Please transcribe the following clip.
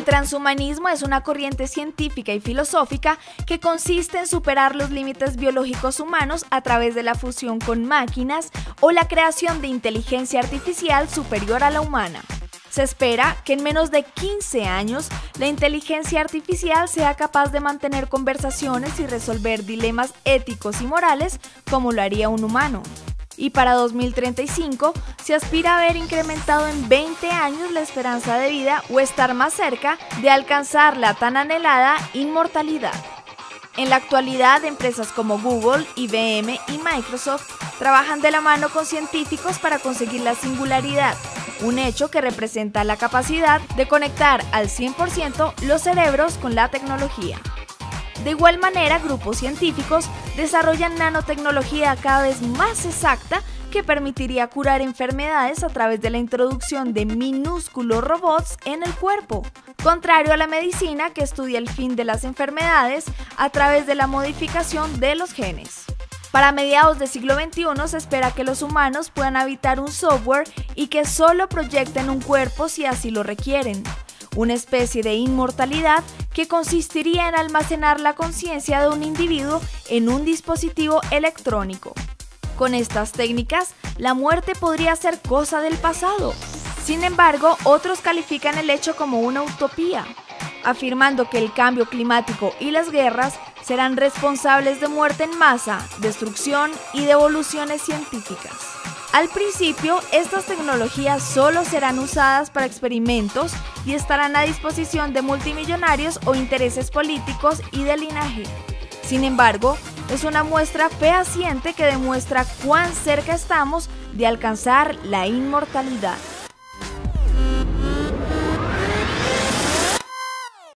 transhumanismo es una corriente científica y filosófica que consiste en superar los límites biológicos humanos a través de la fusión con máquinas o la creación de inteligencia artificial superior a la humana. Se espera que en menos de 15 años la inteligencia artificial sea capaz de mantener conversaciones y resolver dilemas éticos y morales como lo haría un humano. Y para 2035 se aspira a ver incrementado en 20 años la esperanza de vida o estar más cerca de alcanzar la tan anhelada inmortalidad. En la actualidad, empresas como Google, IBM y Microsoft trabajan de la mano con científicos para conseguir la singularidad, un hecho que representa la capacidad de conectar al 100% los cerebros con la tecnología. De igual manera, grupos científicos desarrollan nanotecnología cada vez más exacta que permitiría curar enfermedades a través de la introducción de minúsculos robots en el cuerpo, contrario a la medicina que estudia el fin de las enfermedades a través de la modificación de los genes. Para mediados del siglo XXI se espera que los humanos puedan habitar un software y que solo proyecten un cuerpo si así lo requieren, una especie de inmortalidad que consistiría en almacenar la conciencia de un individuo en un dispositivo electrónico. Con estas técnicas, la muerte podría ser cosa del pasado. Sin embargo, otros califican el hecho como una utopía, afirmando que el cambio climático y las guerras serán responsables de muerte en masa, destrucción y devoluciones científicas. Al principio, estas tecnologías solo serán usadas para experimentos y estarán a disposición de multimillonarios o intereses políticos y de linaje. Sin embargo, es una muestra fehaciente que demuestra cuán cerca estamos de alcanzar la inmortalidad.